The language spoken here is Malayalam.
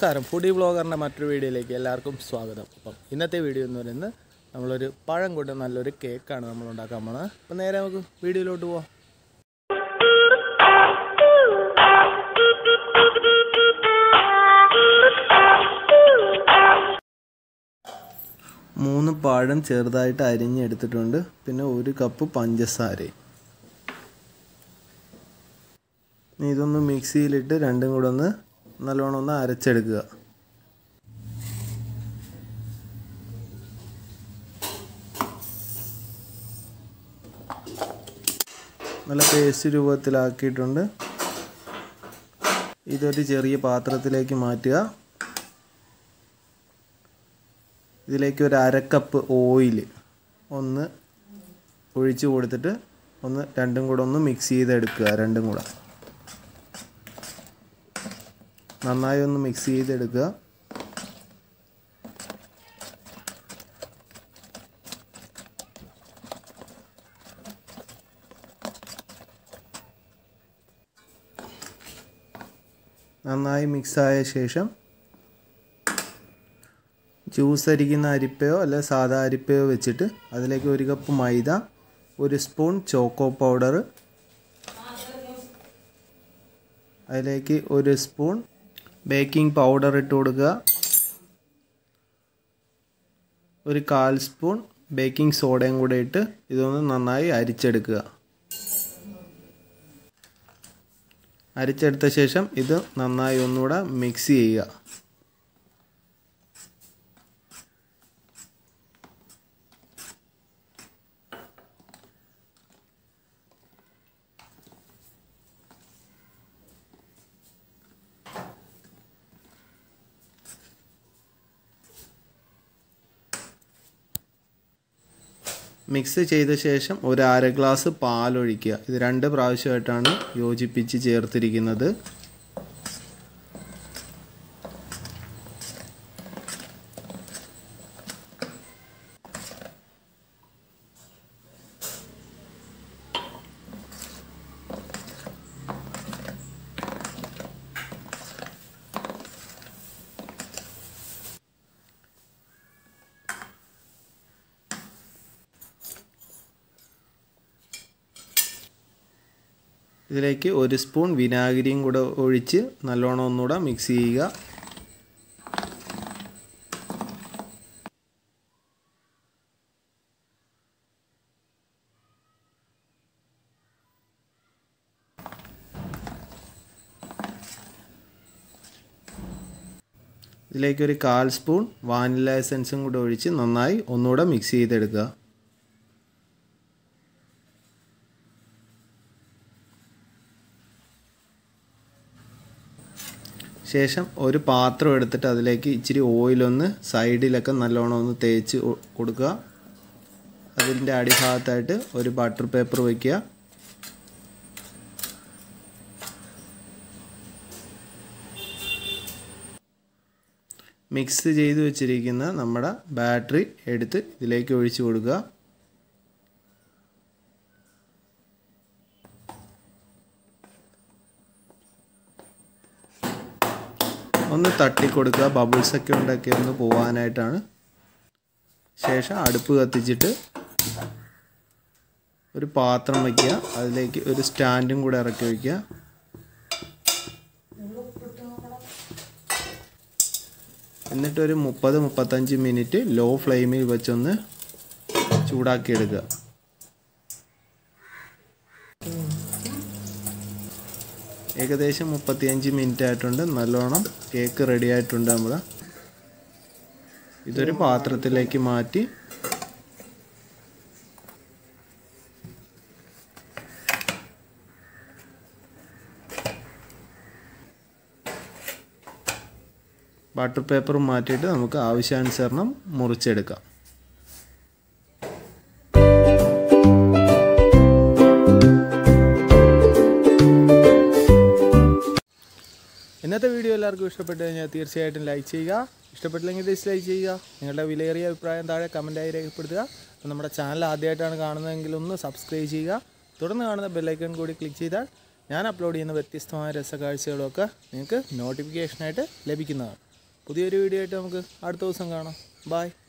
നമസ്കാരം ഫുഡി വ്ളോഗറിൻ്റെ മറ്റൊരു വീഡിയോയിലേക്ക് എല്ലാവർക്കും സ്വാഗതം. അപ്പം ഇന്നത്തെ വീഡിയോ എന്ന് പറയുന്നത് നമ്മളൊരു പഴം കൊണ്ട് നല്ലൊരു കേക്കാണ് നമ്മൾ ഉണ്ടാക്കാൻ പോകുന്നത്. അപ്പം നേരെ നമുക്ക് വീഡിയോയിലോട്ട് പോവാം. മൂന്ന് പഴം ചെറുതായിട്ട് അരിഞ്ഞെടുത്തിട്ടുണ്ട്. പിന്നെ 1 കപ്പ് പഞ്ചസാര. ഇതൊന്ന് മിക്സിയിലിട്ട് രണ്ടും കൂടെ ഒന്ന് നല്ലോണം ഒന്ന് അരച്ചെടുക്കുക. നല്ല പേസ്റ്റ് രൂപത്തിലാക്കിയിട്ടുണ്ട്. ഇതൊരു ചെറിയ പാത്രത്തിലേക്ക് മാറ്റുക. ഇതിലേക്ക് ഒരു 1/2 കപ്പ് ഓയിൽ ഒന്ന് ഒഴിച്ച് കൊടുത്തിട്ട് രണ്ടും കൂടെ ഒന്ന് മിക്സ് ചെയ്തെടുക്കുക. രണ്ടും കൂടെ നന്നായി ഒന്ന് മിക്സ് ചെയ്തെടുക്കുക. നന്നായി മിക്സായ ശേഷം ജ്യൂസ് അരിക്കുന്ന അരിപ്പയോ അല്ലെ സാധാ അരിപ്പയോ വെച്ചിട്ട് അതിലേക്ക് 1 കപ്പ് മൈദ, 1 സ്പൂൺ ചോക്കോ പൗഡർ, അതിലേക്ക് 1 സ്പൂൺ ബേക്കിംഗ് പൗഡർ ഇട്ട് കൊടുക്കുക. 1/4 സ്പൂൺ ബേക്കിംഗ് സോഡയും കൂടെ ഇട്ട് ഇതൊന്ന് നന്നായി അരിച്ചെടുക്കുക. അരിച്ചെടുത്ത ശേഷം ഇത് നന്നായി ഒന്നുകൂടെ മിക്സ് ചെയ്യുക. മിക്സ് ചെയ്ത ശേഷം 1/2 ഗ്ലാസ് പാലൊഴിക്കുക. ഇത് 2 പ്രാവശ്യമായിട്ടാണ് യോജിപ്പിച്ച് ചേർത്തിരിക്കുന്നത്. ഇതിലേക്ക് 1 സ്പൂൺ വിനാഗിരിയും കൂടെ ഒഴിച്ച് നല്ലോണം ഒന്നുകൂടെ മിക്സ് ചെയ്യുക. ഇതിലേക്ക് 1/4 സ്പൂൺ വാനില എസൻസും കൂടെ ഒഴിച്ച് നന്നായി ഒന്നുകൂടെ മിക്സ് ചെയ്തെടുക്കുക. ശേഷം ഒരു പാത്രം എടുത്തിട്ട് അതിലേക്ക് ഇച്ചിരി ഓയിലൊന്ന് സൈഡിലൊക്കെ നല്ലോണം ഒന്ന് തേച്ച് കൊടുക്കുക. അതിൻ്റെ അടിഭാഗത്തായിട്ട് ഒരു ബട്ടർ പേപ്പർ വയ്ക്കുക. മിക്സ് ചെയ്ത് വെച്ചിരിക്കുന്ന നമ്മുടെ ബാറ്ററി എടുത്ത് ഇതിലേക്ക് ഒഴിച്ചു കൊടുക്കുക. ഒന്ന് തട്ടി കൊടുക്കുക. ബബിൾസൊക്കെ ഉണ്ടൊക്കെ ഒന്ന് പോകാനായിട്ടാണ്. ശേഷം അടുപ്പ് കത്തിച്ചിട്ട് ഒരു പാത്രം വയ്ക്കുക. അതിലേക്ക് ഒരു സ്റ്റാൻഡും കൂടെ ഇറക്കി വയ്ക്കുക. എന്നിട്ടൊരു 30-35 മിനിറ്റ് ലോ ഫ്ലെയിമിൽ വെച്ചൊന്ന് ചൂടാക്കിയെടുക്കുക. ഏകദേശം 35 മിനിറ്റ് ആയിട്ടുണ്ട്. നല്ലോണം കേക്ക് റെഡി ആയിട്ടുണ്ട്. നമ്മൾ ഇതൊരു പാത്രത്തിലേക്ക് മാറ്റി ബട്ടർ പേപ്പറും മാറ്റിയിട്ട് നമുക്ക് ആവശ്യാനുസരണം മുറിച്ചെടുക്കാം. ഇന്നത്തെ വീഡിയോ എല്ലാവർക്കും ഇഷ്ടപ്പെട്ടു കഴിഞ്ഞാൽ തീർച്ചയായിട്ടും ലൈക്ക് ചെയ്യുക. ഇഷ്ടപ്പെട്ടില്ലെങ്കിൽ ഡിസ്ലൈക്ക് ചെയ്യുക. നിങ്ങളുടെ വിലയേറിയ അഭിപ്രായം താഴെ കമൻറ്റായി രേഖപ്പെടുത്തുക. അപ്പോൾ നമ്മുടെ ചാനൽ ആദ്യമായിട്ടാണ് കാണുന്നതെങ്കിൽ ഒന്ന് സബ്സ്ക്രൈബ് ചെയ്യുക. തുടർന്ന് കാണുന്ന ബെല്ലൈക്കൺ കൂടി ക്ലിക്ക് ചെയ്താൽ ഞാൻ അപ്ലോഡ് ചെയ്യുന്ന വ്യത്യസ്തമായ രസകാഴ്ചകളൊക്കെ നിങ്ങൾക്ക് നോട്ടിഫിക്കേഷനായിട്ട് ലഭിക്കുന്നതാണ്. പുതിയൊരു വീഡിയോ ആയിട്ട് നമുക്ക് അടുത്ത ദിവസം കാണാം. ബൈ.